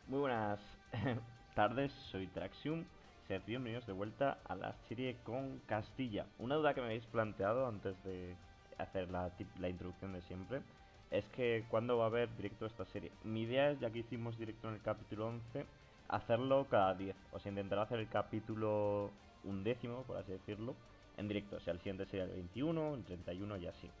Muy buenas tardes, soy Traxium. Sed bienvenidos de vuelta a la serie con Castilla. Una duda que me habéis planteado antes de hacer la introducción de siempre es que cuándo va a haber directo esta serie. Mi idea es, ya que hicimos directo en el capítulo 11, hacerlo cada 10. O sea, intentar hacer el capítulo undécimo, por así decirlo, en directo. O sea, el siguiente sería el 21, el 31 y así.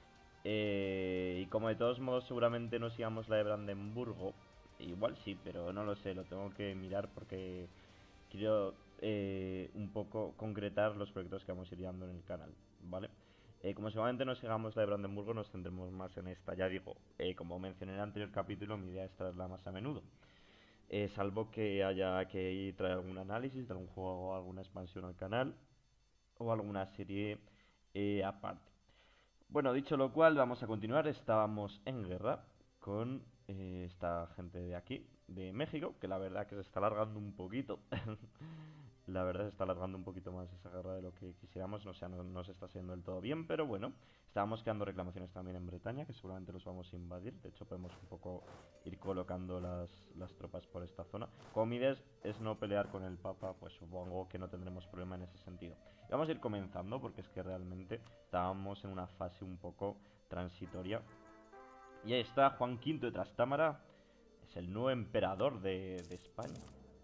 Y como de todos modos seguramente no sigamos la de Brandenburgo, igual sí, pero no lo sé, lo tengo que mirar porque quiero un poco concretar los proyectos que vamos a ir dando en el canal, ¿vale? Como seguramente no sigamos la de Brandenburgo, nos centremos más en esta. Ya digo, como mencioné en el anterior capítulo, mi idea es traerla más a menudo. Salvo que haya que traer algún análisis de algún juego o alguna expansión al canal o alguna serie aparte. Bueno, dicho lo cual, vamos a continuar. Estábamos en guerra con esta gente de aquí, de México, que la verdad que se está alargando un poquito. La verdad se está alargando un poquito más esa guerra de lo que quisiéramos. O sea, no se está haciendo del todo bien, pero bueno. Estábamos creando reclamaciones también en Bretaña, que seguramente los vamos a invadir. De hecho, podemos un poco ir colocando las tropas por esta zona. Como mi idea es no pelear con el Papa, pues supongo que no tendremos problema en ese sentido. Y vamos a ir comenzando, porque es que realmente estábamos en una fase un poco transitoria. Y ahí está Juan V de Trastámara. Es el nuevo emperador de España.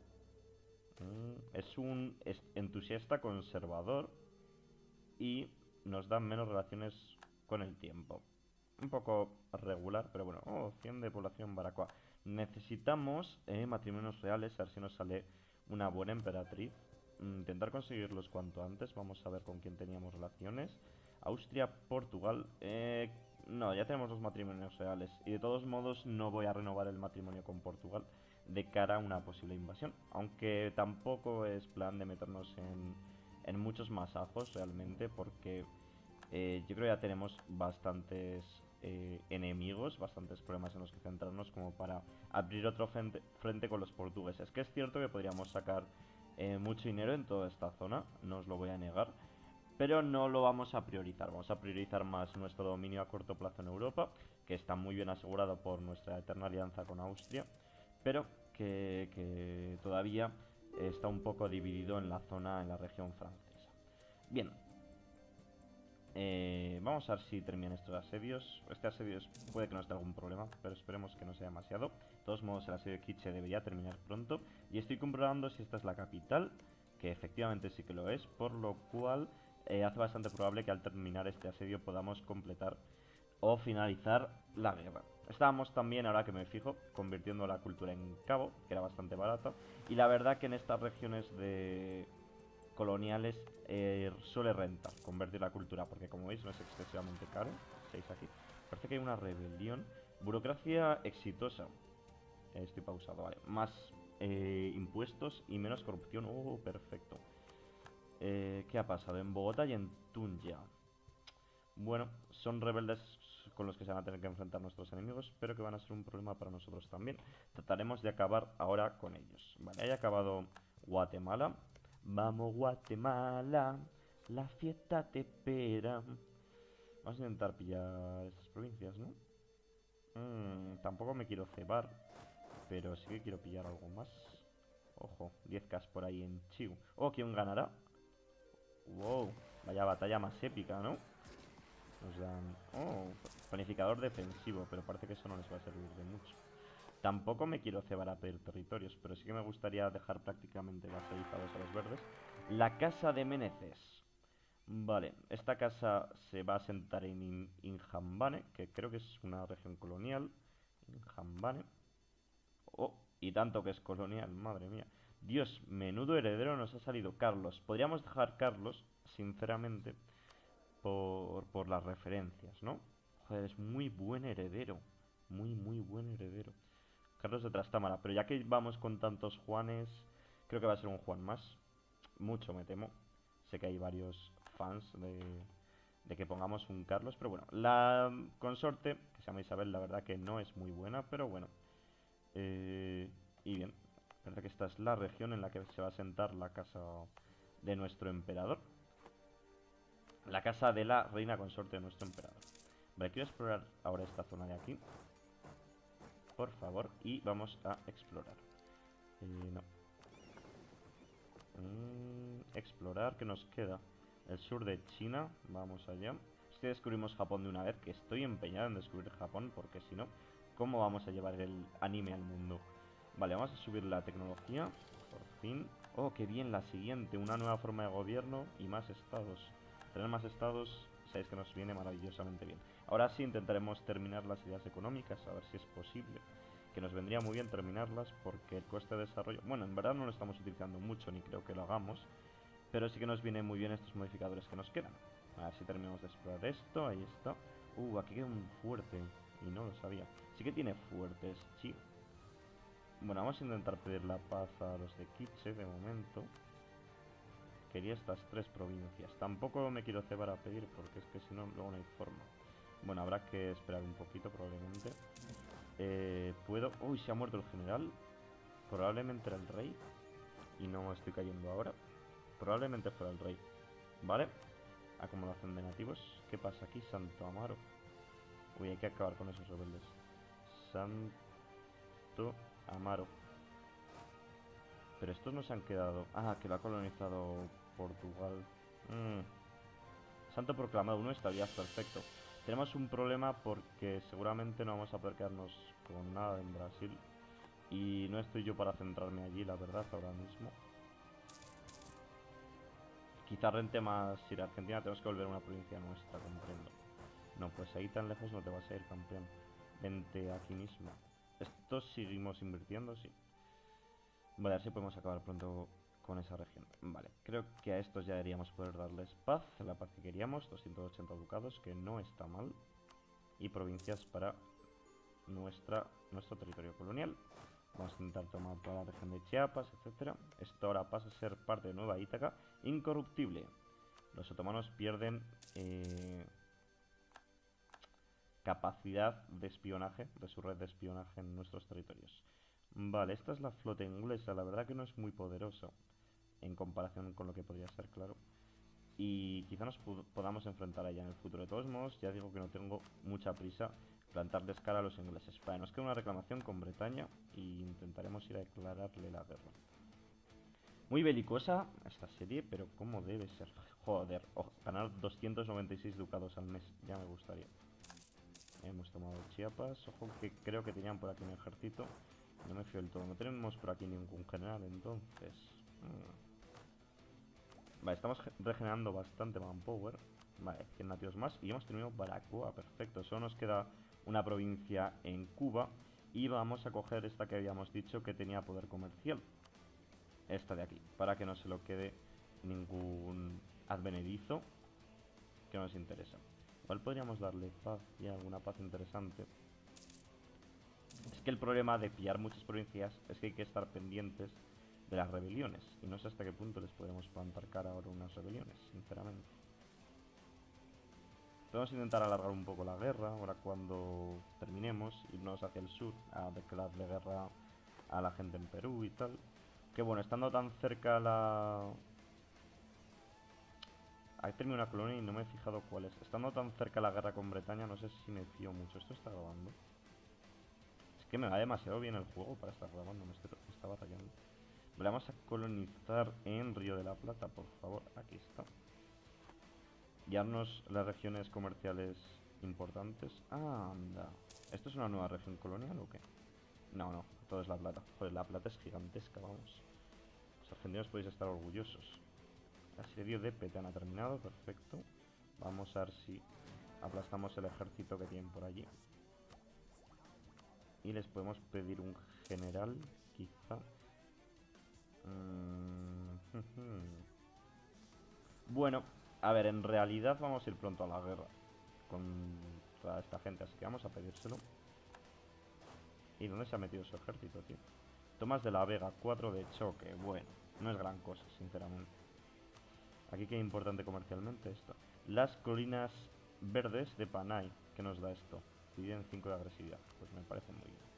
Es un entusiasta conservador y nos da menos relaciones con el tiempo. Un poco regular, pero bueno. 100 de población Baracoa. Necesitamos matrimonios reales, a ver si nos sale una buena emperatriz. Intentar conseguirlos cuanto antes. Vamos a ver con quién teníamos relaciones. Austria, Portugal. No, ya tenemos los matrimonios reales. Y de todos modos no voy a renovar el matrimonio con Portugal de cara a una posible invasión. Aunque tampoco es plan de meternos en muchos masazos realmente, porque yo creo que ya tenemos bastantes enemigos, bastantes problemas en los que centrarnos como para abrir otro frente con los portugueses. Que es cierto que podríamos sacar mucho dinero en toda esta zona, no os lo voy a negar, pero no lo vamos a priorizar. Vamos a priorizar más nuestro dominio a corto plazo en Europa, que está muy bien asegurado por nuestra eterna alianza con Austria, pero que todavía está un poco dividido en la zona, en la región francesa. Bien, vamos a ver si terminan estos asedios. Este asedio puede que nos dé algún problema, pero esperemos que no sea demasiado. De todos modos, el asedio de Kitche debería terminar pronto. Y estoy comprobando si esta es la capital, que efectivamente sí que lo es, por lo cual hace bastante probable que al terminar este asedio podamos completar o finalizar la guerra. Estábamos también, ahora que me fijo, convirtiendo la cultura en cabo, que era bastante barata. Y la verdad que en estas regiones de coloniales suele rentar convertir la cultura, porque como veis no es excesivamente caro. 6 aquí. Parece que hay una rebelión. Burocracia exitosa. Estoy pausado, vale. Más impuestos y menos corrupción. Oh, perfecto. ¿Qué ha pasado? En Bogotá y en Tunja. Bueno, son rebeldes con los que se van a tener que enfrentar nuestros enemigos, pero que van a ser un problema para nosotros también. Trataremos de acabar ahora con ellos. Vale, haya acabado Guatemala. Vamos Guatemala, la fiesta te espera. Vamos a intentar pillar estas provincias, ¿no? Tampoco me quiero cebar, pero sí que quiero pillar algo más. Ojo, 10k por ahí en Chiu. Oh, ¿quién ganará? Wow, vaya batalla más épica, ¿no? Nos dan... Oh, planificador defensivo, pero parece que eso no les va a servir de mucho. Tampoco me quiero cebar a pedir territorios, pero sí que me gustaría dejar prácticamente vasalizados a los verdes. La casa de Meneces. Vale, esta casa se va a asentar en Inhambane, que creo que es una región colonial. Inhambane. Oh, y tanto que es colonial, madre mía. Dios, menudo heredero nos ha salido Carlos. Podríamos dejar Carlos, sinceramente, por las referencias, ¿no? Joder, es muy buen heredero. Muy, muy buen heredero. Carlos de Trastámara, pero ya que vamos con tantos Juanes, creo que va a ser un Juan más. Mucho me temo. Sé que hay varios fans de que pongamos un Carlos, pero bueno. La consorte, que se llama Isabel, la verdad que no es muy buena, pero bueno. Y bien, parece que esta es la región en la que se va a sentar la casa de nuestro emperador. La casa de la reina consorte de nuestro emperador. Vale, quiero explorar ahora esta zona de aquí, por favor, y vamos a explorar. No. Explorar, ¿qué nos queda? El sur de China, vamos allá. Si descubrimos Japón de una vez, que estoy empeñado en descubrir Japón, porque si no, ¿cómo vamos a llevar el anime al mundo? Vale, vamos a subir la tecnología, por fin. Oh, qué bien, la siguiente, una nueva forma de gobierno y más estados. Tener más estados, sabéis que nos viene maravillosamente bien. Ahora sí intentaremos terminar las ideas económicas, a ver si es posible. Que nos vendría muy bien terminarlas porque el coste de desarrollo... Bueno, en verdad no lo estamos utilizando mucho, ni creo que lo hagamos. Pero sí que nos vienen muy bien estos modificadores que nos quedan. A ver si terminamos de explorar esto, ahí está. Aquí queda un fuerte, y no lo sabía. Sí que tiene fuertes, sí. Bueno, vamos a intentar pedir la paz a los de Kitche de momento. Quería estas 3 provincias. Tampoco me quiero cebar a pedir porque es que si no, luego no hay forma. Bueno, habrá que esperar un poquito probablemente. Puedo... Uy, se ha muerto el general. Probablemente era el rey. Y no estoy cayendo ahora. Probablemente fuera el rey. ¿Vale? Acomodación de nativos. ¿Qué pasa aquí? Santo Amaro. Uy, hay que acabar con esos rebeldes. Santo Amaro. Pero estos no se han quedado... Ah, que lo ha colonizado Portugal. Santo proclamado, uno estaría perfecto. Tenemos un problema porque seguramente no vamos a poder quedarnos con nada en Brasil. Y no estoy yo para centrarme allí, la verdad, ahora mismo. Quizá rente más ir a Argentina, tenemos que volver a una provincia nuestra, comprendo. No, pues ahí tan lejos no te vas a ir, campeón. Vente aquí mismo. ¿Estos seguimos invirtiendo? Sí. Vale, a ver si podemos acabar pronto con esa región. Vale, creo que a estos ya deberíamos poder darles paz, la paz que queríamos, 280 ducados, que no está mal. Y provincias para nuestro territorio colonial. Vamos a intentar tomar toda la región de Chiapas, etcétera. Esto ahora pasa a ser parte de Nueva Ítaca. Incorruptible. Los otomanos pierden capacidad de espionaje, de su red de espionaje en nuestros territorios. Vale, esta es la flota inglesa. La verdad que no es muy poderosa en comparación con lo que podría ser, claro. Y quizá nos podamos enfrentar a ella en el futuro. De todos modos, ya digo que no tengo mucha prisa plantarles cara a los ingleses. Vale, nos queda una reclamación con Bretaña y intentaremos ir a declararle la guerra. Muy belicosa esta serie, pero ¿cómo debe ser? Joder, ganar 296 ducados al mes, ya me gustaría. Hemos tomado Chiapas, ojo que creo que tenían por aquí un ejército. No me fío del todo, no tenemos por aquí ningún general, entonces... Vale, estamos regenerando bastante manpower. Vale, 100 nativos más. Y hemos terminado Baracoa, perfecto. Solo nos queda una provincia en Cuba. Y vamos a coger esta que habíamos dicho que tenía poder comercial. Esta de aquí, para que no se lo quede ningún advenedizo que nos interesa. Igual podríamos darle paz y alguna paz interesante. Es que el problema de pillar muchas provincias es que hay que estar pendientes de las rebeliones. Y no sé hasta qué punto les podemos plantar cara ahora unas rebeliones, sinceramente. Podemos intentar alargar un poco la guerra, ahora cuando terminemos, irnos hacia el sur a declararle guerra a la gente en Perú y tal. Que bueno, estando tan cerca la... Ahí termina una colonia y no me he fijado cuál es. Estando tan cerca la guerra con Bretaña, no sé si me fío mucho. ¿Esto está grabando? Es que me va demasiado bien el juego para estar grabando, me estaba rayando. Vamos a colonizar en Río de la Plata, por favor. Aquí está. Y darnos las regiones comerciales importantes. Ah, anda. ¿Esto es una nueva región colonial o qué? No, no, todo es La Plata. Joder, La Plata es gigantesca, vamos. Los argentinos podéis estar orgullosos. El asedio de Petén ha terminado, perfecto. Vamos a ver si aplastamos el ejército que tienen por allí. Y les podemos pedir un general, quizá. Bueno, a ver, en realidad vamos a ir pronto a la guerra contra esta gente, así que vamos a pedírselo. ¿Y dónde se ha metido su ejército, tío? Tomás de la Vega, 4 de choque. Bueno, no es gran cosa, sinceramente. Aquí que es importante comercialmente esto. Las colinas verdes de Panay. ¿Qué nos da esto? Piden 5 de agresividad. Pues me parece muy bien.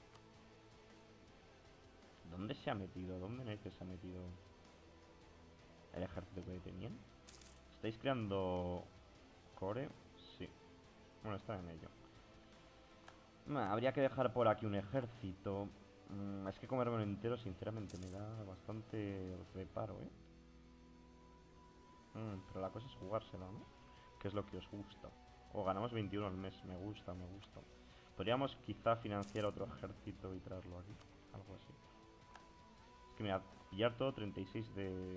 ¿Dónde se ha metido? ¿Dónde narices se ha metido el ejército que tenían? ¿Estáis creando core? Sí. Bueno, está en ello. Habría que dejar por aquí un ejército. Es que comérmelo entero, sinceramente, me da bastante reparo, ¿eh? Pero la cosa es jugársela, ¿no? Que es lo que os gusta. O ganamos 21 al mes, me gusta, me gusta. Podríamos quizá financiar otro ejército y traerlo aquí. Algo así. Es que mira, pillar todo 36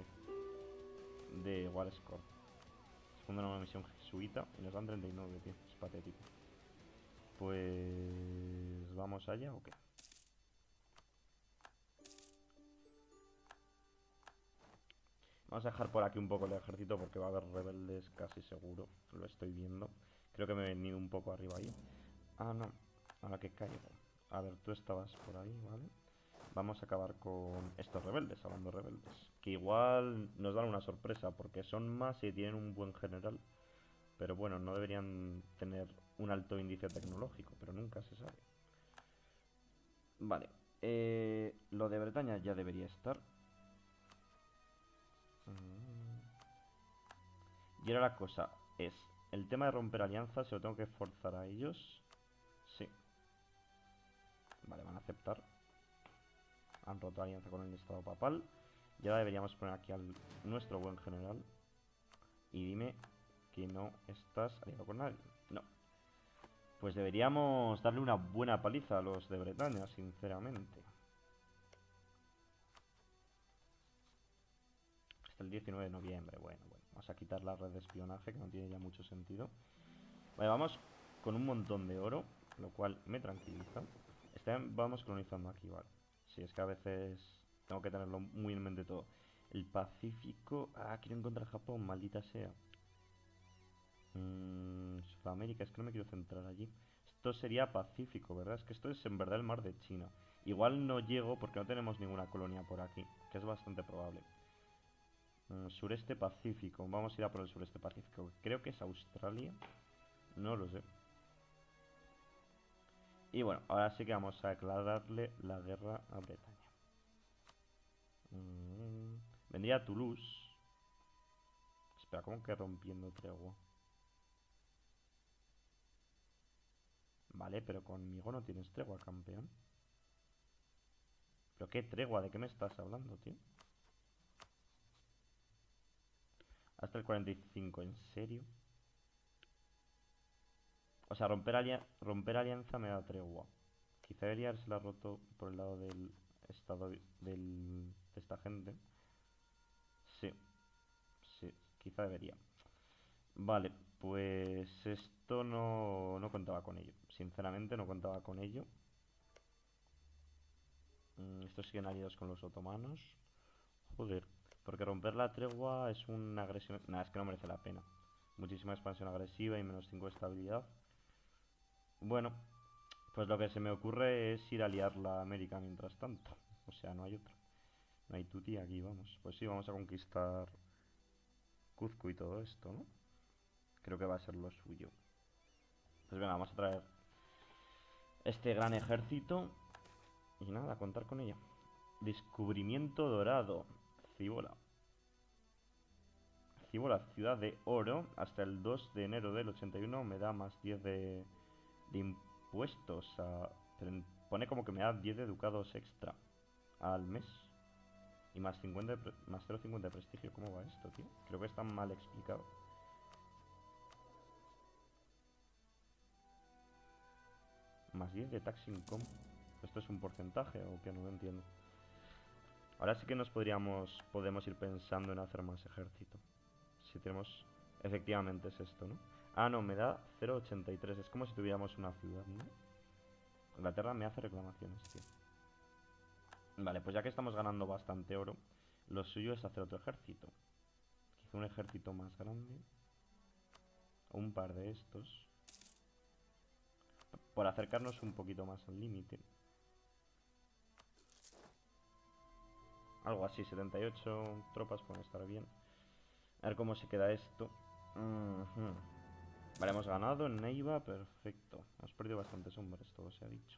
de War Score. Se funda una misión jesuita y nos dan 39, tío. Es patético. Pues... ¿vamos allá o qué? Vamos a dejar por aquí un poco el ejército porque va a haber rebeldes casi seguro. Lo estoy viendo. Creo que me he venido un poco arriba ahí. Ah, no. Ahora que caigo. A ver, tú estabas por ahí, ¿vale? Vamos a acabar con estos rebeldes, hablando de rebeldes. Que igual nos dan una sorpresa porque son más y tienen un buen general. Pero bueno, no deberían tener un alto índice tecnológico, pero nunca se sabe. Vale. Lo de Bretaña ya debería estar. Y ahora la cosa es, el tema de romper alianzas, ¿se lo tengo que forzar a ellos? Sí. Vale, van a aceptar. Han roto alianza con el estado papal. Y ahora deberíamos poner aquí al nuestro buen general. Y dime que no estás aliado con nadie. No. Pues deberíamos darle una buena paliza a los de Bretaña, sinceramente. Hasta el 19 de noviembre, bueno. Vamos a quitar la red de espionaje, que no tiene ya mucho sentido. Vale, vamos con un montón de oro, lo cual me tranquiliza. Vamos colonizando aquí, vale. Sí, es que a veces tengo que tenerlo muy en mente todo. El Pacífico... Ah, quiero encontrar Japón, maldita sea. Sudamérica, es que no me quiero centrar allí. Esto sería Pacífico, ¿verdad? Es que esto es en verdad el mar de China. Igual no llego porque no tenemos ninguna colonia por aquí, que es bastante probable. Sureste Pacífico, vamos a ir a por el sureste Pacífico. Creo que es Australia, no lo sé. Y bueno, ahora sí que vamos a declararle la guerra a Bretaña. Vendría a Toulouse. Espera, ¿cómo que rompiendo tregua? Vale, pero conmigo no tienes tregua, campeón. ¿Pero qué tregua? ¿De qué me estás hablando, tío? Hasta el 45, ¿en serio? O sea, romper alianza me da tregua. Quizá debería haberse roto por el lado del estado de esta gente. Sí, sí, quizá debería. Vale, pues esto no contaba con ello. Sinceramente no contaba con ello. Estos siguen aliados con los otomanos. Joder, porque romper la tregua es una agresión... Nada, es que no merece la pena. Muchísima expansión agresiva y menos 5 de estabilidad. Bueno, pues lo que se me ocurre es ir a liar la América mientras tanto. O sea, no hay otra. No hay tuti aquí, vamos. Pues sí, vamos a conquistar Cuzco y todo esto, ¿no? Creo que va a ser lo suyo. Pues venga, vamos a traer este gran ejército. Y nada, a contar con ella. Descubrimiento dorado. Cibola. Cibola, ciudad de oro. Hasta el 2 de enero del 81 me da más 10 de impuestos. Pone como que me da 10 de ducados extra al mes. Y más 50 más 0,50 de prestigio. ¿Cómo va esto, tío? Creo que está mal explicado. Más 10 de tax income. ¿Esto es un porcentaje o qué? No lo entiendo. Ahora sí que podemos ir pensando en hacer más ejército. Si tenemos... Efectivamente es esto, ¿no? Ah, no, me da 0,83. Es como si tuviéramos una ciudad, ¿no? Inglaterra me hace reclamaciones, tío. Vale, pues ya que estamos ganando bastante oro, lo suyo es hacer otro ejército. Quizá un ejército más grande. O un par de estos. Por acercarnos un poquito más al límite. Algo así, 78 tropas pueden estar bien. A ver cómo se queda esto. Vale, hemos ganado en Neiva, perfecto. Hemos perdido bastantes hombres, todo se ha dicho.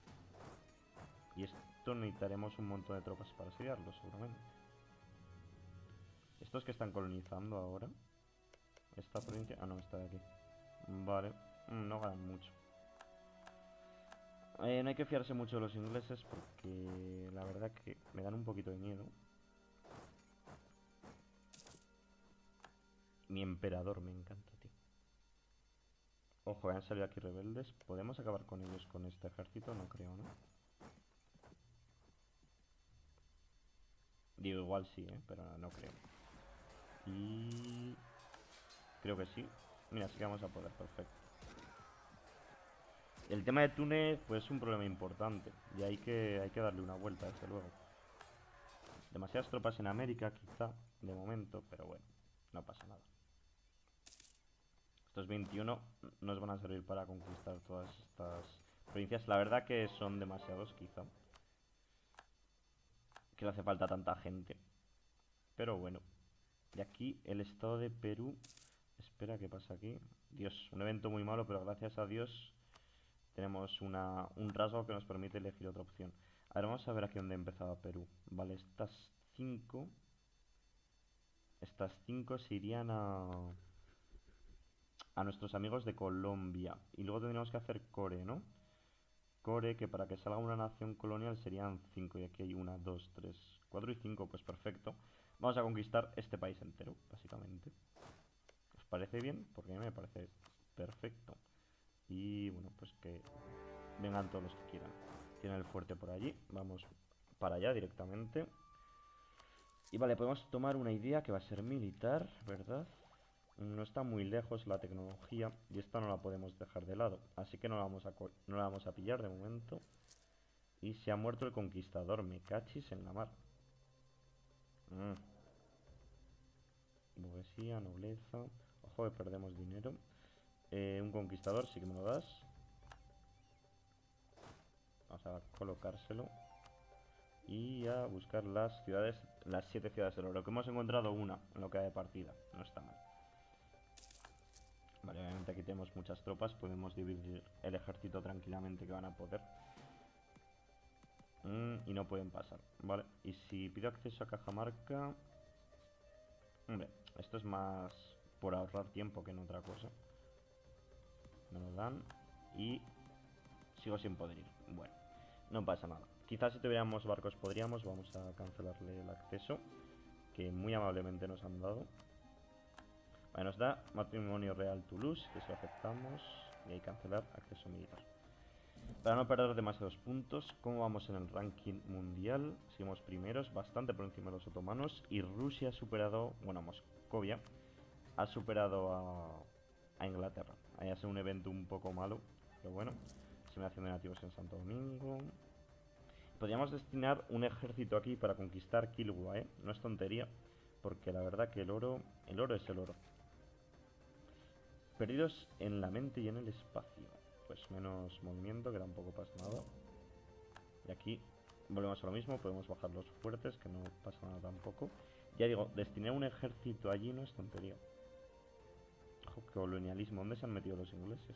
Y esto necesitaremos un montón de tropas para asediarlo, seguramente. Estos que están colonizando ahora. Esta provincia... Ah, no, está de aquí. Vale, no ganan mucho. No hay que fiarse mucho de los ingleses porque la verdad que me dan un poquito de miedo. Mi emperador me encanta, tío. Ojo, han salido aquí rebeldes. ¿Podemos acabar con ellos con este ejército? No creo, ¿no? Digo, igual sí, pero no creo. Y... creo que sí. Mira, sí que vamos a poder, perfecto. El tema de Túnez, pues es un problema importante. Y hay que darle una vuelta, desde luego. Demasiadas tropas en América, quizá, de momento, pero bueno, no pasa nada. Estos 21 nos van a servir para conquistar todas estas provincias. La verdad que son demasiados, quizá. Que le hace falta tanta gente. Pero bueno. Y aquí el estado de Perú. Espera, ¿qué pasa aquí? Dios, un evento muy malo, pero gracias a Dios tenemos un rasgo que nos permite elegir otra opción. A ver, vamos a ver aquí dónde empezaba Perú. Vale, cinco... Estas 5 se irían a nuestros amigos de Colombia. Y luego tendríamos que hacer core, ¿no? Core, que para que salga una nación colonial serían 5. Y aquí hay 1, 2, 3, 4 y 5. Pues perfecto. Vamos a conquistar este país entero, básicamente. ¿Os parece bien? Porque a mí me parece perfecto. Y bueno, pues que vengan todos los que quieran. Tienen el fuerte por allí. Vamos para allá directamente. Y vale, podemos tomar una idea que va a ser militar, ¿verdad? No está muy lejos la tecnología y esta no la podemos dejar de lado. Así que no la vamos a pillar de momento. Y se ha muerto el conquistador. Me cachis en la mar. Burguesía, nobleza. Ojo que perdemos dinero. Un conquistador, sí que me lo das. Vamos a colocárselo. Y a buscar las ciudades, las 7 ciudades del oro. Que hemos encontrado una en lo que hay de partida. No está mal. Vale, obviamente aquí tenemos muchas tropas. Podemos dividir el ejército tranquilamente que van a poder. Y no pueden pasar. Vale, y si pido acceso a Cajamarca... Hombre, esto es más por ahorrar tiempo que en otra cosa. Me lo dan y sigo sin poder ir. Bueno, no pasa nada. Quizás si tuviéramos barcos podríamos. Vamos a cancelarle el acceso que muy amablemente nos han dado. Vale, nos da matrimonio real Toulouse, que si lo aceptamos. Y hay que cancelar acceso militar. Para no perder demasiados puntos, ¿cómo vamos en el ranking mundial? Seguimos primeros, bastante por encima de los otomanos. Y Rusia ha superado, bueno, Moscovia ha superado a Inglaterra. Ahí hace un evento un poco malo, pero bueno. Simulación de nativos en Santo Domingo. Podríamos destinar un ejército aquí para conquistar Kilwa, ¿eh? No es tontería, porque la verdad que el oro es el oro. Perdidos en la mente y en el espacio. Pues menos movimiento, que tampoco pasa nada. Y aquí volvemos a lo mismo, podemos bajar los fuertes, que no pasa nada tampoco. Ya digo, destinar un ejército allí no es tontería. Ojo, colonialismo, ¿dónde se han metido los ingleses?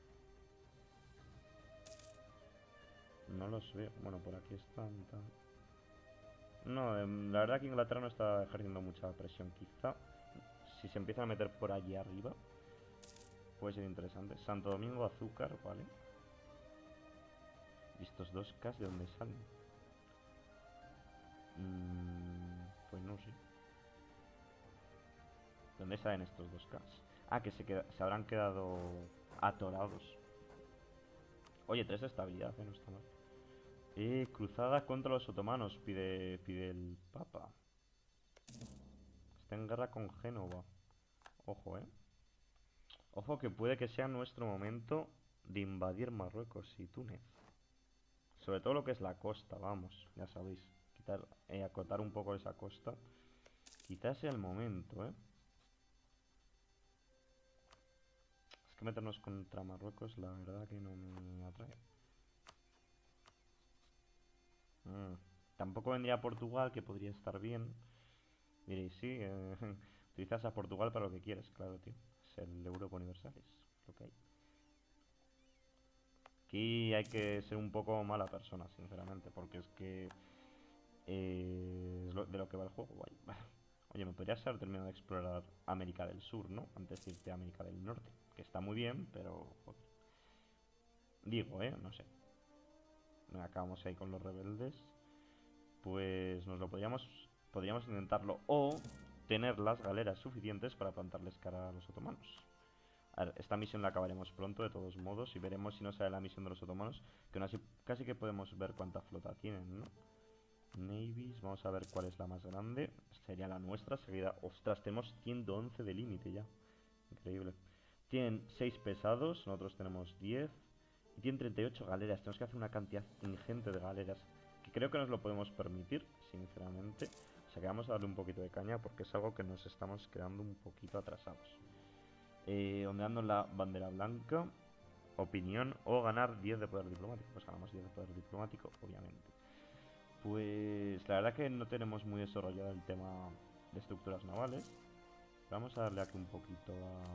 No los veo. Bueno, por aquí están. No, la verdad que Inglaterra no está ejerciendo mucha presión, quizá. Si se empiezan a meter por allí arriba, puede ser interesante. Santo Domingo, azúcar, vale. ¿Y estos 2K de dónde salen? Pues no sé. ¿Dónde salen estos 2K? Ah, que se habrán quedado atorados. Oye, 3 de estabilidad, no está mal. Cruzada contra los otomanos, pide el Papa. Está en guerra con Génova. Ojo, Ojo que puede que sea nuestro momento de invadir Marruecos y Túnez. Sobre todo lo que es la costa, vamos, ya sabéis. Acotar un poco esa costa. Quizás sea el momento, Es que meternos contra Marruecos, la verdad que no me atrae. Tampoco vendría a Portugal, que podría estar bien. Diréis, sí, utilizas a Portugal para lo que quieres, claro, tío. Es el Europa Universal, es lo que hay. Aquí hay que ser un poco mala persona, sinceramente, porque es que de lo que va el juego, guay. Oye, me podrías haber terminado de explorar América del Sur, ¿no? Antes de irte a América del Norte, que está muy bien, pero... joder. Digo, no sé. acabamos ahí con los rebeldes, pues nos lo podríamos intentarlo, o tener las galeras suficientes para plantarles cara a los otomanos. A ver, esta misión la acabaremos pronto de todos modos y veremos si no sale la misión de los otomanos, que aún así casi que podemos ver cuánta flota tienen, ¿no? Navies, vamos a ver cuál es la más grande. Sería la nuestra, seguida. Ostras, tenemos 111 de límite ya. Increíble. Tienen 6 pesados, nosotros tenemos 10. Y tienen 38 galeras. Tenemos que hacer una cantidad ingente de galeras, que creo que nos lo podemos permitir, sinceramente. O sea que vamos a darle un poquito de caña porque es algo que nos estamos quedando un poquito atrasados. Ondeando la bandera blanca. Opinión o ganar 10 de poder diplomático. Pues ganamos 10 de poder diplomático, obviamente. Pues la verdad que no tenemos muy desarrollado el tema de estructuras navales. Vamos a darle aquí un poquito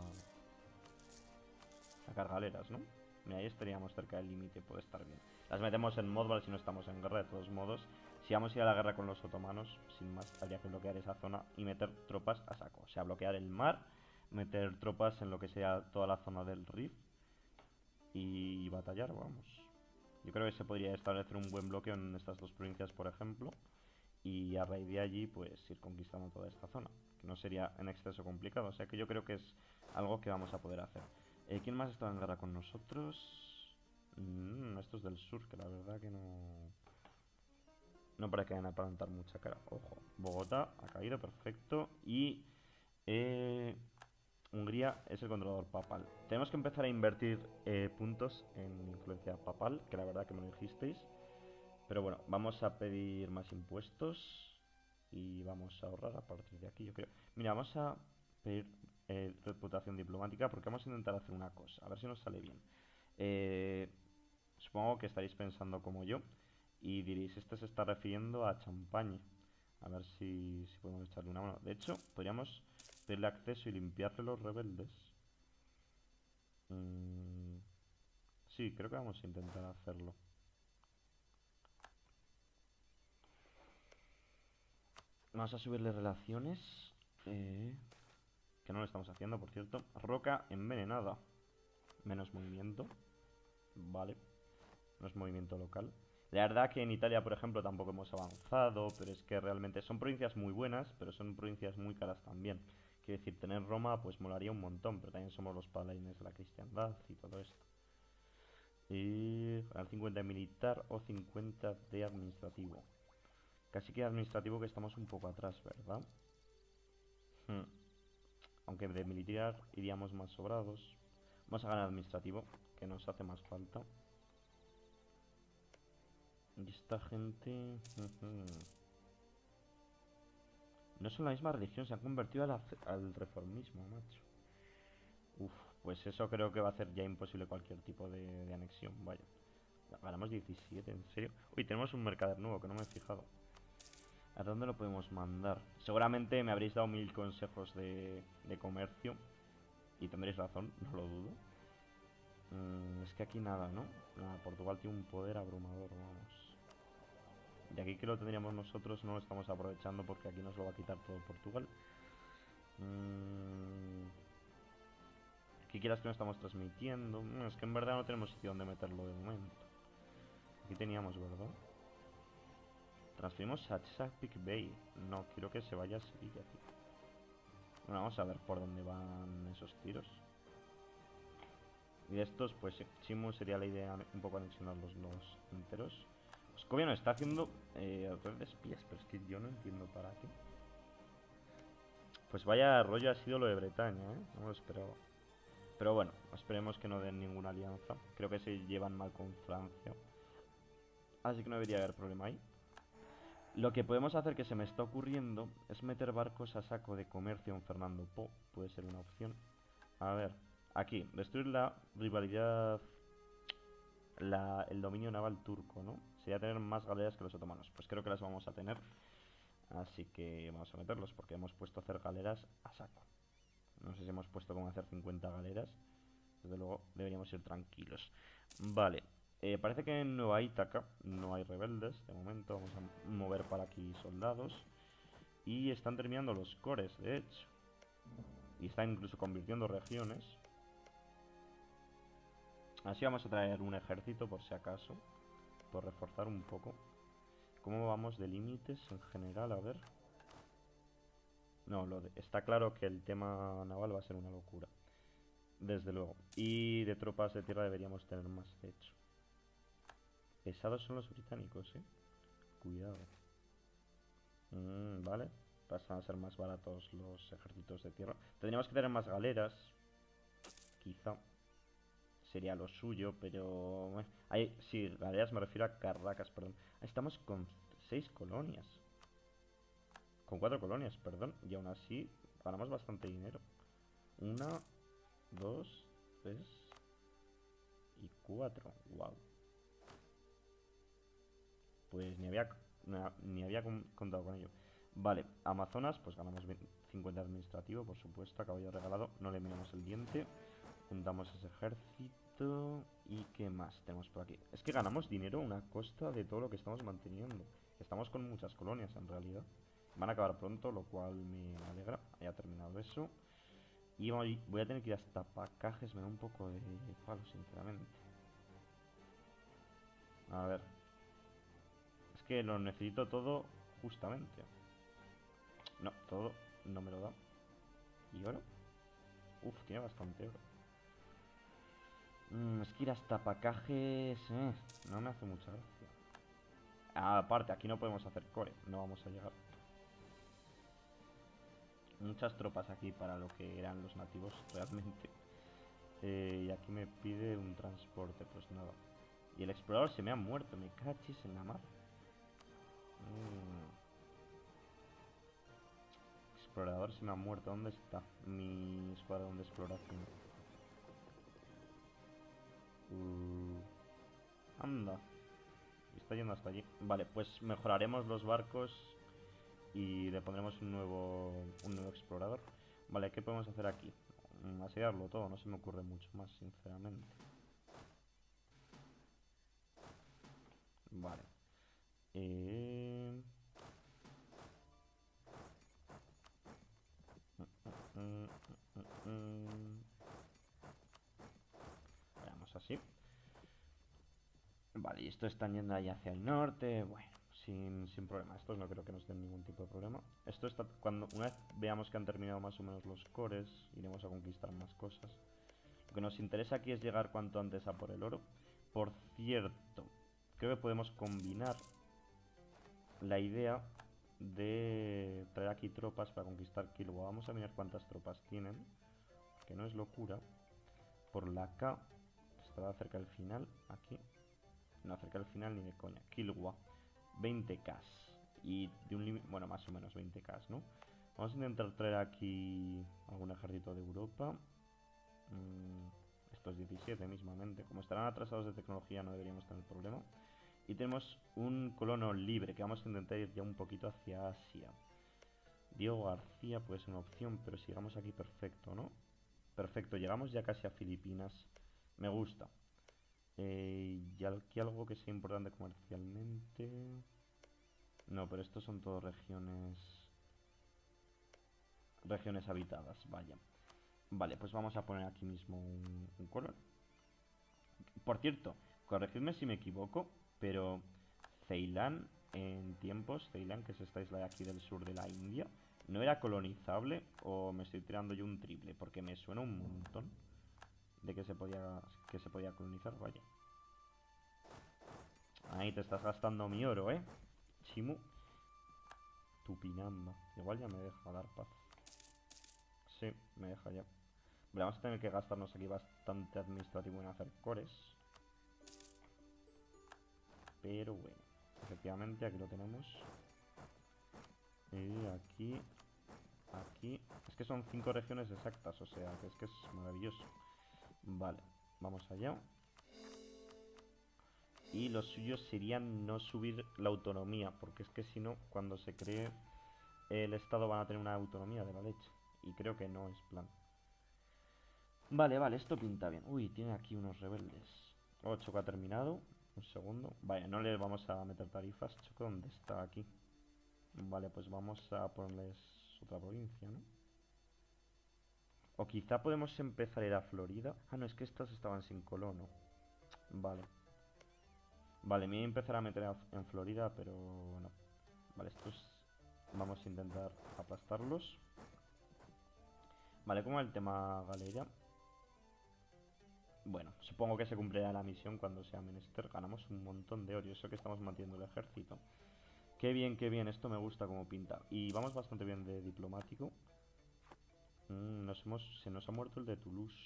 a sacar galeras, ¿no? Mira, ahí estaríamos cerca del límite, puede estar bien. Las metemos en modval si no estamos en guerra, de todos modos. Si vamos a ir a la guerra con los otomanos, sin más, habría que bloquear esa zona y meter tropas a saco. O sea, bloquear el mar, meter tropas en lo que sea toda la zona del Rif y batallar, vamos. Yo creo que se podría establecer un buen bloqueo en estas dos provincias, por ejemplo, y a raíz de allí, pues ir conquistando toda esta zona, que no sería en exceso complicado. O sea que yo creo que es algo que vamos a poder hacer. ¿Quién más está en guerra con nosotros? Estos del sur, que la verdad que no parece que vayan a plantar mucha cara. Ojo, Bogotá ha caído, perfecto. Y Hungría es el controlador papal. Tenemos que empezar a invertir puntos en influencia papal, que la verdad que me lo dijisteis. Pero bueno, vamos a pedir más impuestos y vamos a ahorrar a partir de aquí, yo creo. Mira, vamos a pedir reputación diplomática porque vamos a intentar hacer una cosa, a ver si nos sale bien. Supongo que estaréis pensando como yo y diréis, este se está refiriendo a Champaña. A ver si podemos echarle una mano. De hecho, podríamos pedirle acceso y limpiarle los rebeldes. Sí, creo que vamos a intentar hacerlo. Vamos a subirle relaciones. Que no lo estamos haciendo, por cierto. Roca envenenada. Menos movimiento. Vale. No es movimiento local. La verdad que en Italia, por ejemplo, tampoco hemos avanzado, pero es que realmente son provincias muy buenas, pero son provincias muy caras también. Quiero decir, tener Roma pues molaría un montón, pero también somos los paladines de la cristiandad y todo esto. Y al 50 de militar o 50 de administrativo. Casi que administrativo que estamos un poco atrás, ¿verdad? Aunque de militar iríamos más sobrados. Vamos a ganar administrativo, que nos hace más falta. Y esta gente... No son la misma religión, se han convertido al reformismo, macho. Uf, pues eso creo que va a hacer ya imposible cualquier tipo de anexión, vaya. Ganamos 17, ¿en serio? Uy, tenemos un mercader nuevo, que no me he fijado. ¿A dónde lo podemos mandar? Seguramente me habréis dado 1000 consejos de comercio. Y tendréis razón, no lo dudo. Es que aquí nada, ¿no? Nada, Portugal tiene un poder abrumador, vamos. Y aquí que lo tendríamos nosotros no lo estamos aprovechando porque aquí nos lo va a quitar todo Portugal. ¿Qué quieras que no estamos transmitiendo? Es que en verdad no tenemos sitio donde meterlo de momento. Aquí teníamos, ¿verdad? Transferimos a Chesapeake Bay. No, quiero que se vaya a Sevilla, tío. Bueno, vamos a ver por dónde van esos tiros. Y de estos, pues Chimu sería la idea un poco anexionar los enteros. Moscovia nos está haciendo red de espías, pero es que yo no entiendo para qué. Pues vaya rollo ha sido lo de Bretaña, ¿eh? No me lo esperaba. Pero bueno, esperemos que no den ninguna alianza. Creo que se llevan mal con Francia. Así que no debería haber problema ahí. Lo que podemos hacer, que se me está ocurriendo, es meter barcos a saco de comercio en Fernando Po. Puede ser una opción. A ver, aquí, destruir la rivalidad, el dominio naval turco, ¿no? Sería tener más galeras que los otomanos. Pues creo que las vamos a tener. Así que vamos a meterlos porque hemos puesto a hacer galeras a saco. No sé si hemos puesto como hacer 50 galeras. Desde luego deberíamos ir tranquilos. Vale, parece que en Nueva Ítaca no hay rebeldes de momento. Vamos a mover para aquí soldados. Y están terminando los cores, de hecho. Y están incluso convirtiendo regiones. Así vamos a traer un ejército por si acaso. por reforzar un poco. ¿Cómo vamos de límites en general? A ver. No, está claro que el tema naval va a ser una locura. Desde luego. Y de tropas de tierra deberíamos tener más, de hecho. Pesados son los británicos, ¿eh? Cuidado. Vale. Pasan a ser más baratos los ejércitos de tierra. Tendríamos que tener más galeras. Quizá. Sería lo suyo, pero... sí, galeras me refiero a carracas, perdón. Estamos con 6 colonias. Con 4 colonias, perdón. Y aún así ganamos bastante dinero. 1, 2, 3 y 4. Wow. Pues ni había contado con ello. Vale, Amazonas, pues ganamos 50 administrativo, por supuesto, a caballo regalado. No le miramos el diente. Juntamos ese ejército. ¿Y qué más tenemos por aquí? Es que ganamos dinero a una costa de todo lo que estamos manteniendo. Estamos con muchas colonias, en realidad. Van a acabar pronto, lo cual me alegra. Haya terminado eso. Y voy a tener que ir hasta Pacajes. Me da un poco de palo, sinceramente. A ver. Es que lo necesito todo justamente. No, todo no me lo da. ¿Y oro? Uf, tiene bastante oro. Es que ir hasta Pacajes... no me hace mucha gracia. Aparte, aquí no podemos hacer core. No vamos a llegar. Muchas tropas aquí para lo que eran los nativos, realmente. Y aquí me pide un transporte, pues nada. Y el explorador se me ha muerto, me cachis en la mar. Explorador se me ha muerto, ¿dónde está mi escuadrón de exploración? Anda, está yendo hasta allí. Vale, pues mejoraremos los barcos y le pondremos un nuevo explorador. Vale, ¿qué podemos hacer aquí? Asediarlo todo, no se me ocurre mucho más, sinceramente. Vale. Veamos así. Vale, y estos están yendo ahí hacia el norte. Bueno, sin problema. Estos no creo que nos den ningún tipo de problema. Esto está una vez veamos que han terminado más o menos los cores, iremos a conquistar más cosas. Lo que nos interesa aquí es llegar cuanto antes a por el oro. Por cierto, creo que podemos combinar la idea de traer aquí tropas para conquistar Kilwa. Vamos a mirar cuántas tropas tienen, que no es locura. Por la K, estará cerca del final, aquí. No cerca del final ni de coña. Kilwa, 20k. Y de un límite, bueno, más o menos 20k, ¿no? Vamos a intentar traer aquí algún ejército de Europa. Estos 17 mismamente. Como estarán atrasados de tecnología no deberíamos tener problema. Y tenemos un colono libre que vamos a intentar ir ya un poquito hacia Asia. Diego García puede ser una opción, pero si llegamos aquí perfecto, ¿no? Perfecto, llegamos ya casi a Filipinas. Me gusta. Y aquí algo que sea importante comercialmente. No, pero estos son todas regiones habitadas, vaya. Vale, pues vamos a poner aquí mismo un color. Por cierto, corregidme si me equivoco, pero Ceilán en tiempos, Ceilán, que es esta isla de aquí del sur de la India, ¿no era colonizable o me estoy tirando yo un triple? Porque me suena un montón de que se podía colonizar, vaya. Ahí te estás gastando mi oro, ¿eh? Chimu. Tupinamba. Igual ya me deja dar paz. Sí, me deja ya. Vamos a tener que gastarnos aquí bastante administrativo en hacer cores. Pero bueno, efectivamente aquí lo tenemos. Y aquí, aquí. Es que son 5 regiones exactas, o sea, que es maravilloso. Vale, vamos allá. Y lo suyo sería no subir la autonomía, porque es que si no, cuando se cree el Estado van a tener una autonomía de la leche. Y creo que no es plan. Vale, vale, esto pinta bien. Uy, tiene aquí unos rebeldes. 8 que ha terminado. Un segundo. Vaya, no le vamos a meter tarifas. Choco, ¿dónde está aquí? Vale, pues vamos a ponerles otra provincia, ¿no? O quizá podemos empezar a ir a Florida. Ah, no, es que estos estaban sin colono. Vale. Vale, me voy a empezar a meter en Florida, pero no. Vale, estos vamos a intentar aplastarlos. Vale, ¿cómo va el tema Galeria? Bueno, supongo que se cumplirá la misión cuando sea menester. Ganamos un montón de oro, eso que estamos manteniendo el ejército. Qué bien, esto me gusta como pinta. Y vamos bastante bien de diplomático. Se nos ha muerto el de Toulouse.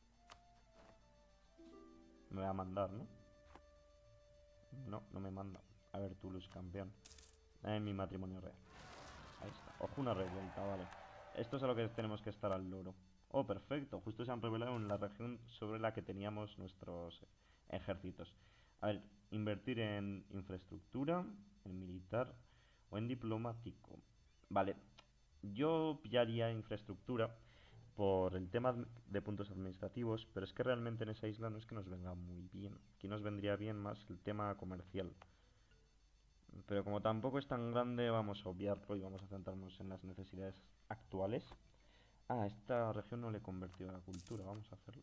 Me va a mandar, ¿no? No, no me manda. A ver, Toulouse, campeón. En mi matrimonio real. Ahí está. Ojo, una revuelta, vale. Esto es a lo que tenemos que estar al loro. Oh, perfecto. Justo se han revelado en la región sobre la que teníamos nuestros ejércitos. A ver, invertir en infraestructura, en militar o en diplomático. Vale, yo pillaría infraestructura por el tema de puntos administrativos, pero es que realmente en esa isla no es que nos venga muy bien. Aquí nos vendría bien más el tema comercial. Pero como tampoco es tan grande, vamos a obviarlo y vamos a centrarnos en las necesidades actuales. Ah, esta región no le he convertido a la cultura, vamos a hacerlo.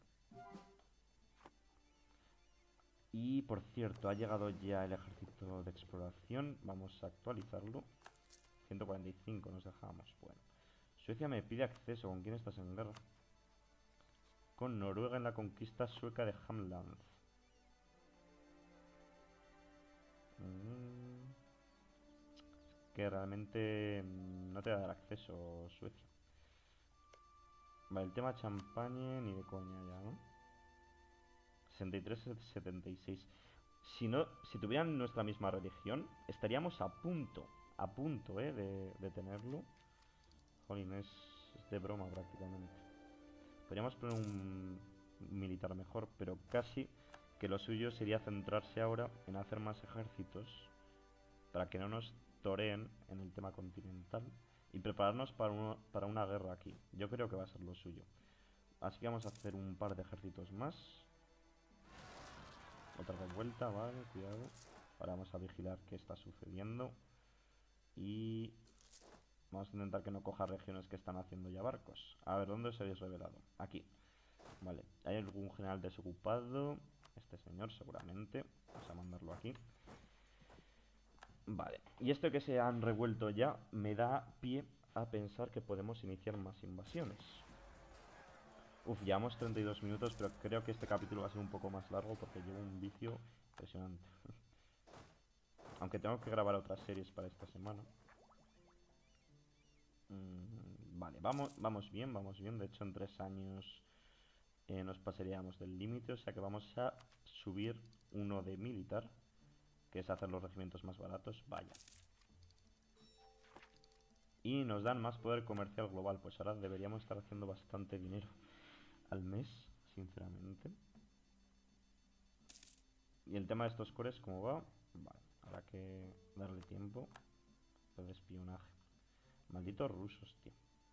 Y por cierto, ha llegado ya el ejército de exploración, vamos a actualizarlo. 145 nos dejamos, bueno. Suecia me pide acceso, ¿con quién estás en guerra? Con Noruega en la conquista sueca de Hamland. Que realmente no te va a dar acceso Suecia. Vale, el tema champaña ni de coña ya, ¿no? 63-76. Si no, si tuvieran nuestra misma religión, estaríamos a punto, de tenerlo. Jolín, es de broma prácticamente. Podríamos poner un militar mejor, pero casi que lo suyo sería centrarse ahora en hacer más ejércitos para que no nos toreen en el tema continental y prepararnos para una guerra aquí. Yo creo que va a ser lo suyo. Así que vamos a hacer un par de ejércitos más. Otra revuelta, vale, cuidado. Ahora vamos a vigilar qué está sucediendo. Y vamos a intentar que no coja regiones que están haciendo ya barcos. A ver, ¿dónde os habéis revelado? Aquí. Vale, ¿hay algún general desocupado? Este señor seguramente. Vamos a mandarlo aquí. Vale, y esto que se han revuelto ya me da pie a pensar que podemos iniciar más invasiones. Uf, llevamos 32 minutos, pero creo que este capítulo va a ser un poco más largo porque llevo un vicio impresionante. Aunque tengo que grabar otras series para esta semana. Vale, vamos bien, vamos bien. De hecho, en 3 años nos pasaríamos del límite, o sea que vamos a subir uno de militar, que es hacer los regimientos más baratos. Vaya. Y nos dan más poder comercial global. Pues ahora deberíamos estar haciendo bastante dinero al mes, sinceramente. Y el tema de estos cores, ¿cómo va? Vale, habrá que darle tiempo. De espionaje. Malditos rusos, tío.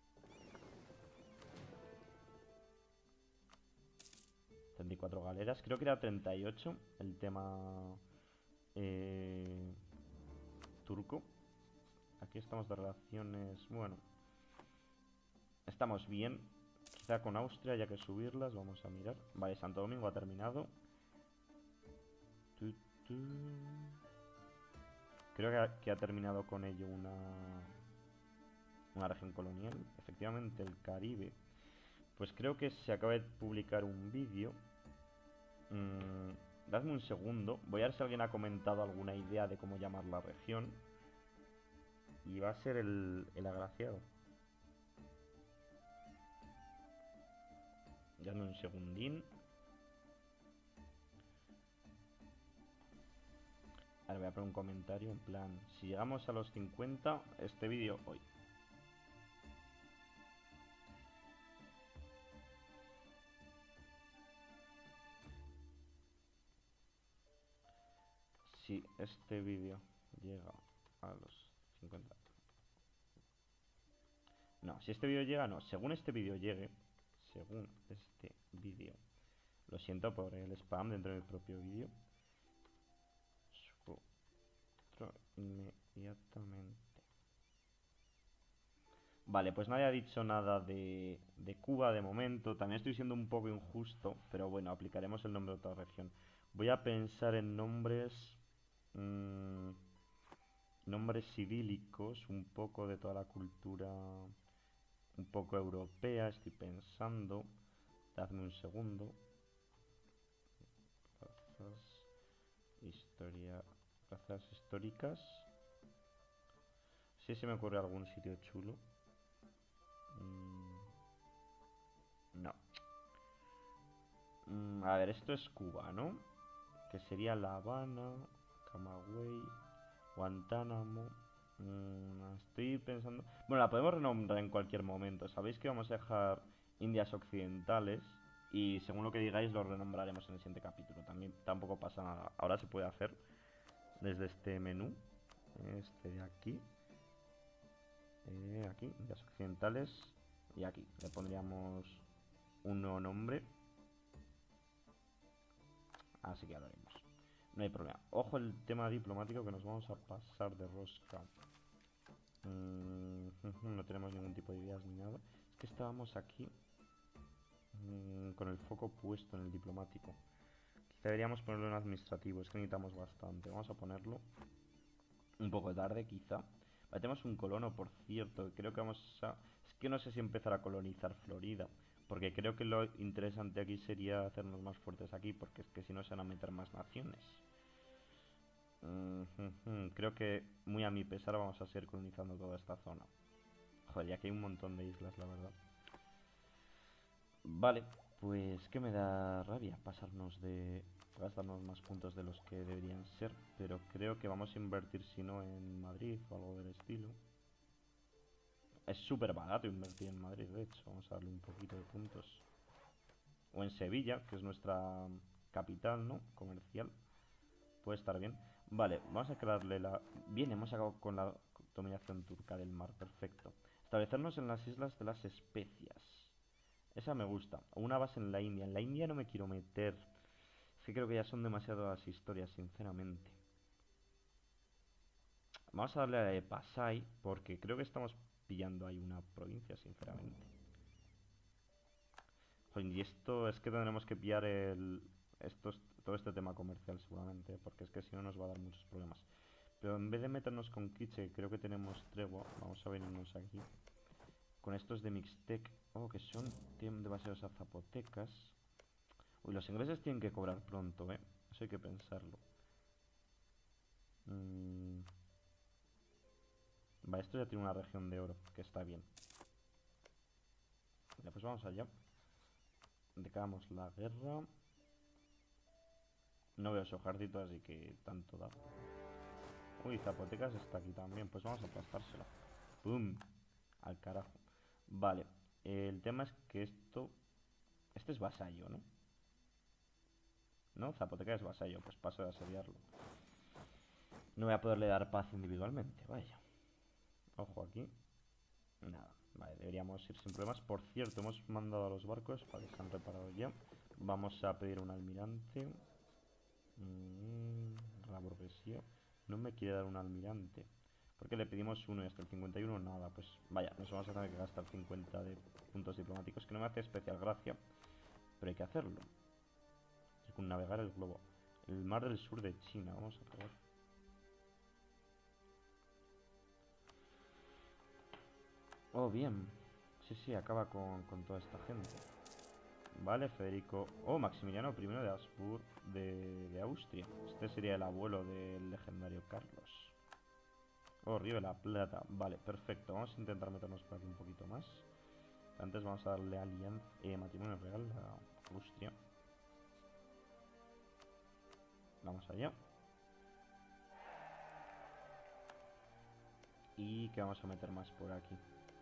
34 galeras, creo que era 38 el tema turco. Aquí estamos de relaciones, bueno, estamos bien. Quizá con Austria haya que subirlas, vamos a mirar. Vale, Santo Domingo ha terminado. Creo que ha terminado con ello una región colonial. Efectivamente, el Caribe. Pues creo que se acaba de publicar un vídeo. Dadme un segundo. Voy a ver si alguien ha comentado alguna idea de cómo llamar la región. Y va a ser el agraciado. Dadme un segundín. Ahora voy a poner un comentario en plan, si llegamos a los 50, este vídeo hoy. Si este vídeo llega a los 50. No, si este vídeo llega, no. Según este vídeo llegue, según este vídeo, lo siento por el spam dentro del propio vídeo. Inmediatamente. Vale, pues nadie ha dicho nada de Cuba de momento. También estoy siendo un poco injusto, pero bueno, aplicaremos el nombre de otra región. Voy a pensar en nombres. Nombres cirílicos, un poco de toda la cultura un poco europea, estoy pensando. Dadme un segundo. Plazas históricas. Si se me ocurre algún sitio chulo. No. A ver, esto es Cuba, ¿no? Que sería La Habana, Camagüey, Guantánamo. Estoy pensando... Bueno, la podemos renombrar en cualquier momento. Sabéis que vamos a dejar Indias Occidentales y según lo que digáis lo renombraremos en el siguiente capítulo. También tampoco pasa nada. Ahora se puede hacer desde este menú. Este de aquí. Aquí, Indias Occidentales. Y aquí le pondríamos un nuevo nombre. Así que ya lo haremos. No hay problema. Ojo el tema diplomático que nos vamos a pasar de rosca. No tenemos ningún tipo de ideas ni nada. Es que estábamos aquí con el foco puesto en el diplomático. Quizá deberíamos ponerlo en administrativo. Es que necesitamos bastante. Vamos a ponerlo un poco tarde quizá. Vale, tenemos un colono, por cierto. Creo que vamos a... Es que no sé si empezar a colonizar Florida. Porque creo que lo interesante aquí sería hacernos más fuertes aquí. Porque es que si no se van a meter más naciones. Creo que muy a mi pesar vamos a seguir colonizando toda esta zona. Joder, ya que hay un montón de islas, la verdad. Vale, pues que me da rabia pasarnos de... gastarnos más puntos de los que deberían ser. Pero creo que vamos a invertir, si no, en Madrid o algo del estilo. Es súper barato invertir en Madrid, de hecho. Vamos a darle un poquito de puntos. O en Sevilla, que es nuestra capital, ¿no? Comercial. Puede estar bien. Vale, vamos a crearle la... Bien, hemos acabado con la dominación turca del mar, perfecto. Establecernos en las islas de las especias. Esa me gusta. O una base en la India. En la India no me quiero meter. Es que creo que ya son demasiadas historias, sinceramente. Vamos a darle a la de Pasai, porque creo que estamos pillando ahí una provincia, sinceramente. Joder, y esto es que tendremos que pillar todo este tema comercial seguramente, porque es que si no nos va a dar muchos problemas. Pero en vez de meternos con Quiche, creo que tenemos tregua. Vamos a venirnos aquí. Con estos de Mixtec. Oh, que son demasiados a zapotecas. Uy, los ingleses tienen que cobrar pronto, ¿eh? Eso hay que pensarlo. Vale, esto ya tiene una región de oro, que está bien. Ya, pues vamos allá. Declaramos la guerra. No veo su ejército, así que tanto da. Uy, Zapotecas está aquí también. Pues vamos a aplastársela. ¡Pum! Al carajo. Vale. El tema es que esto... Este es vasallo, ¿no? ¿No? Zapoteca es vasallo. Pues paso de asediarlo. No voy a poderle dar paz individualmente. Vaya. Ojo aquí. Nada. Vale, deberíamos ir sin problemas. Por cierto, hemos mandado a los barcos para que se han reparado ya. Vamos a pedir un almirante. La burguesía no me quiere dar un almirante. Porque le pedimos uno y hasta el 51 nada. Pues vaya, nos vamos a tener que gastar 50 de puntos diplomáticos. Que no me hace especial gracia, pero hay que hacerlo. Circunnavegar el globo. El mar del sur de China. Vamos a probar. Oh, bien. Sí, sí, acaba con toda esta gente. Vale, Federico. Oh, Maximiliano I de Habsburg de Austria. Este sería el abuelo del legendario Carlos. Oh, Río de la Plata. Vale, perfecto. Vamos a intentar meternos por aquí un poquito más. Antes vamos a darle alianza, matrimonio real a Austria. Vamos allá. Y que vamos a meter más por aquí.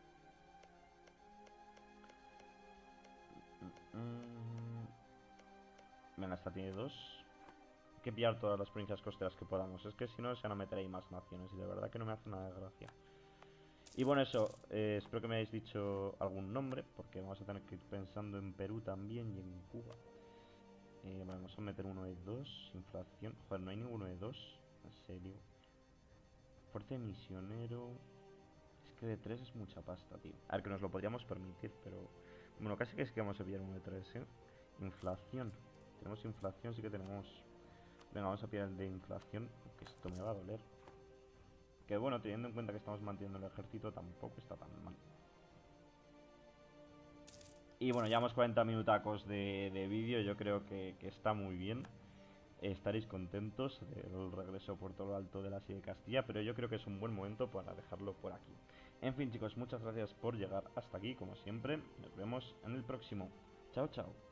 Venga, esta tiene dos. Hay que pillar todas las provincias costeras que podamos. Es que si no se van a meter ahí más naciones. Y de verdad que no me hace nada de gracia. Y bueno, eso. Espero que me hayáis dicho algún nombre. Porque vamos a tener que ir pensando en Perú también y en Cuba. Vamos a meter uno de 2. Inflación. Joder, no hay ninguno de 2. En serio. Fuerte misionero. Es que de 3 es mucha pasta, tío. A ver, que nos lo podríamos permitir, pero... Bueno, casi que es que vamos a pillar uno de 3, ¿eh? Inflación. Tenemos inflación, sí que tenemos... Venga, vamos a pillar el de inflación. Esto me va a doler. Que bueno, teniendo en cuenta que estamos manteniendo el ejército, tampoco está tan mal. Y bueno, llevamos 40 minutacos de vídeo, yo creo que está muy bien. Estaréis contentos del regreso por todo lo alto de la Silla de Castilla, pero yo creo que es un buen momento para dejarlo por aquí. En fin, chicos, muchas gracias por llegar hasta aquí, como siempre. Nos vemos en el próximo. Chao, chao.